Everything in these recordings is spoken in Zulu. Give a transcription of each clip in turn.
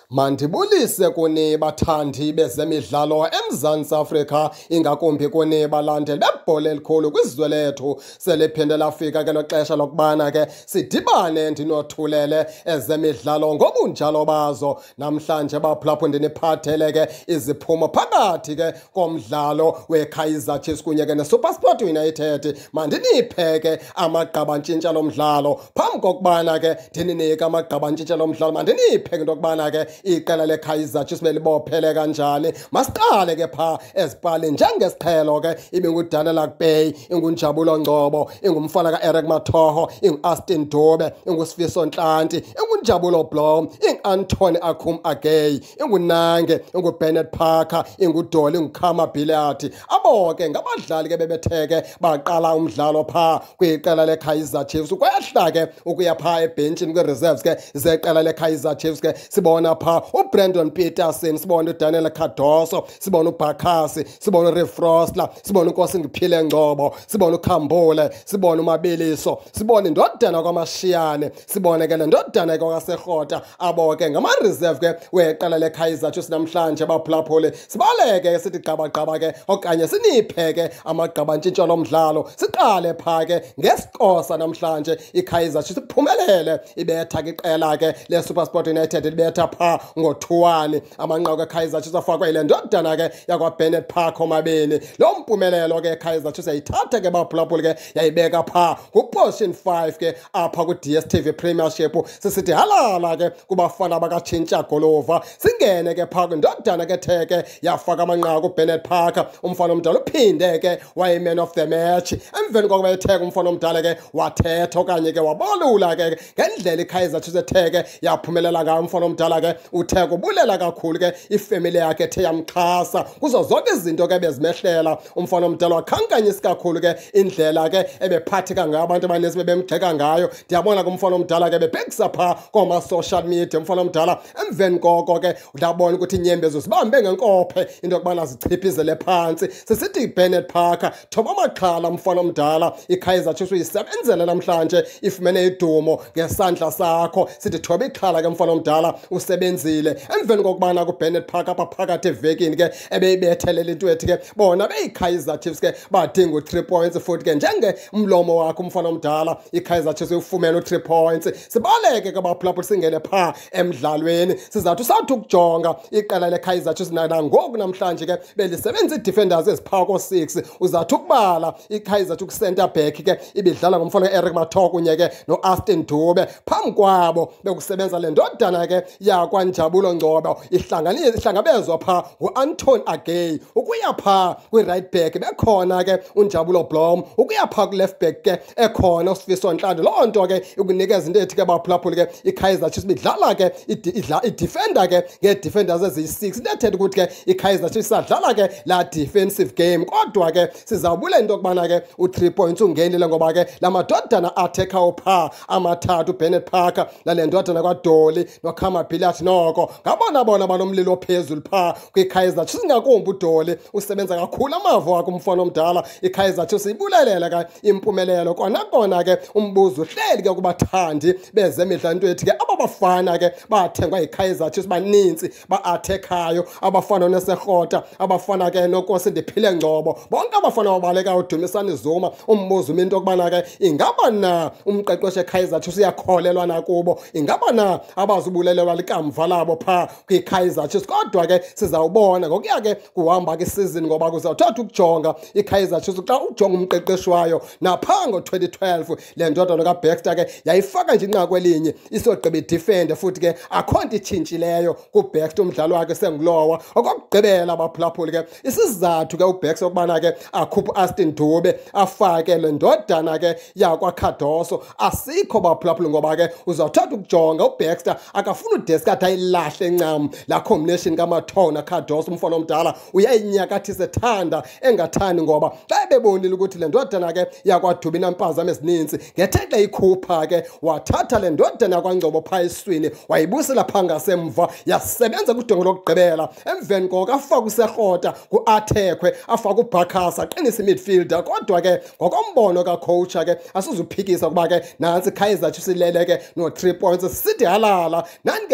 Mandibulise kuni bathandi bezemidlalo eMzantsi Afrika, ingakumbi kuni balandeli bebhola elikhulu kwizwe lethu. Seliphinde lafika ke lo xesha lokubana ke sidibane ndinothulele ezemidlalo ngobunjalo bazo. Namhlanje baphulapho ndiniphathele ke iziphumo phakathi ke komdlalo weKaizer Chiefs kunye ke neSuperSport United. Mandiniphe ke amagqabantshintsha lomdlalo. Phambi kokubana ke ndininike amagqabantshintsha lomdlalo, mandiniphe into yokubana ke iqela leKaizer Chiefs belibophele kanjani. Masiqale ke pha ezipalini njengesiqhelo ke ibinguDaniel Akpeyi, ingunjabulo Ngcobo, ingumfana kaEric Matoho, inguAustin Dube, inguSifiso Nhlanti, ingunjabulo Blom, inguAnthony Akum Agay, ingunange, inguBennett Parker, ingudoli, inguKhama Billiard. Abo ke ngabadlali ke bebetheke baqala umdlalo pha kwiqela leKaizer Chiefs. Kwehla ke ukuya pha ebenchini kwi-reserves ke zeqela leKaizer Chiefs ke sibona pha uBrandon Peterson, sibona uDaniel Cardoso, sibona uBakasi, sibona uRiff Frostler, sibona uNkosi Ngiphile Ngcobo, sibona uKhambule, sibona uMabiliso, sibona indodana kwaMashiyane, sibone ke lendodana kwaSerhota. Abo ke ngama-reserve ke weqela leKaizer Chiefs namhlanje baphulaphule. Sibaleke sithi gqabagqaba ke okanye siniphe ke amagqabantshintsho lomdlalo. Siqale pha ke ngesikosa namhlanje iKaizer Chiefs iphumelele ibetha ke iqela ke leSuperSport United libetha pha ngo-2-1. Amanqaku eKaizer Chiefs afakwa ile ndodana ke yakwaBennett Parker omabini. Lo mpumelelo ke iKaizer Chiefs yayithatha ke baphulaphule ke yayibeka pha ku-position 5 ke apha ku-DStv Premiership. Sisithi halala ke kubafana bakatshintsha golova. Singene ke pha kwindodana ke theke yafaka amanqaku uBennett Parker. Umfana omdala uphinde ke wayi-man of the match. Emveni kokuba etheke umfana omdala ke wathetha okanye ke wabolula ke ngendlela iKaizer Chiefs etheke yaphumelela ngayo. Umfana omdala ke utheke ubulela kakhulu ke ifamily yakhe ethe yamxhasa kuzo zonke izinto ke bezimehlela. Umfana omdala wakhankanyisa kakhulu ke indlela ke ebephatheka ngayo abantu abaninzi bebemgxeka ngayo. Ndiyabona ke umfana omdala ke bebhekisa pha kooma-social media. Umfana omdala emveni koko ke ndabona ukuthi inyembezo zibambe ngenkophe into yokubana zichiphizele phantsi. Sisithi iBennett Parker thoba amaxhala umfana omdala. iKaizer Chiefs uyisebenzele namhlanje ifumene idumo ngesandla sakho. Sithi thoba ixhala ke mfana omdala usebenzile. Emveni kokubana kuBennett Parker apha phakathi evekini ke ebeyibethelele into ethi ke bona beyiKaizer Chiefs ke badinga u-3 points futhi ke njenge umlomo wakho umfana omdala iKaizer Chiefs uyifumene u-3 points. Sibaleke ke baphulaphula singene pha emdlalweni. Sizathu sathi ukujonga iqela leKaizer Chiefs nangoku namhlanje ke belisebenza ii-defenders eziphaa ko-6. Uzathu ukubala iKaizer Chiefs center back ke ibidlala ngomfana kaEric Matoho kunye ke noAustin Dube. Phambi kwabo bekusebenza le ndodana ke yakwanjabulo Ngcobo ihlangabezwa pha nguAnthony Agay. Ukuya pha kwi-right back bekhona ke unjabulo Blom. Ukuya pha ku-left back ke ekhona uSifiso Nhlanti. Loo nto ke ikunikeza into ethi ke baphulaphule ke iKaizer Chiefs bidlala ke idefender ke ngee-defenders eziyi-6. Into ethetha ukuthi ke iKaizer Chiefs sadlala ke la defensive game. Kodwa ke sizawubule into yokubana ke u-3 points ungenile ngoba ke la madodana athekhayo pha amathathu uBennett Parker lale ndodana kwaDoli noKhama Billiard noko ngabona bona banomlilo phezulu pha kwiKaizer Chiefs. Ngakumbi uDoli usebenza kakhulu amavo wakhe umfana omdala. iKaizer Chiefs ibulelela ke impumelelo. Kona ke umbuzo uhleli ke kubathandi bezemidlalo into ethi ke aba bafana ke bathengwa yiKaizer Chiefs baninzi ba-athekhayo. Abafana noSerhota, abafana ke noNkosi Ndiphile Ngcobo, bonke abafana babaleka uDumisani Zuma. Umbuzo into yokubana ke ingaba na umqeqeshi eKaizer Chiefs uyakholelwa nakubo? Ingaba na abazubulelelwa likamva labo pha kwiKaizer Chiefs? Kodwa ke sizawubona ngokuya ke kuhamba ke isizini ngoba kuzawuthatha ukujonga iKaizer Chiefs xa ujonga umqeqeshi wayo napha ngo-2012 le ndodana kaBaxter ke yayifaka nje inqaku elinye isogqiba idefende futhi ke akho nto itshintshileyo kuBaxter umdlalo wakhe sengulowa. Okokugqibela abaphulaphuli ke isizathu ke uBaxter ukubana ke akhuphe uAustin Dube afake le ndodana ke yakwaCardoso asikho baphulaphuli ngoba ke uzawuthatha ukujonga uBaxter akafuna udeskathi ayilahle ncam la combination kaMatoho naCardoso. Umfana omdala uyayinyakathisa ethanda engathandi ngoba xa bebonile ukuthi le ndodana ke yakwaDube inampazamo ezininzi ngethe ikhupha ke wathatha le ndodana yakwaNgcobo pha esiswini wayibusela pha ngasemva yasebenza kudongo lokugqibela. Emveni koko afaka uSerhota ku-athekwe afaka uBakasa aqinisa imidfielder. Kodwa ke ngokombono kacoacha ke asizuphikisa kuba ke nantsi iKaizer Chiefs ilele ke no-3 points. Sithi halala nani ke baphulaphula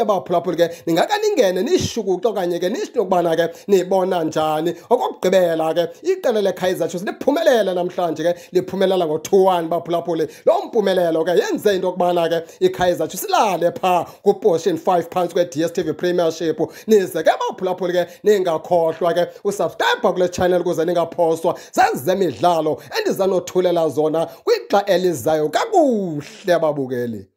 baphulaphuli ke ningaka ningene nishukuxe okanye ke nisho ukubana ke nibona njani. Okokugqibela ke iqela leKaizer Chiefs liphumelele namhlanje ke liphumelela ngo-2-1 baphulaphuli. Lo mpumelelo ke yenze into okubana ke iKaizer Chiefs ilale pha kuposition 5 phantsi kwe-DStv Premiership. Nize ke baphulaphuli ke ningakhohlwa ke usubscribe kule channel ukuze ningaphoswa zezemidlalo endiza nothulela zona kwixa elizayo kakuhle babukeli.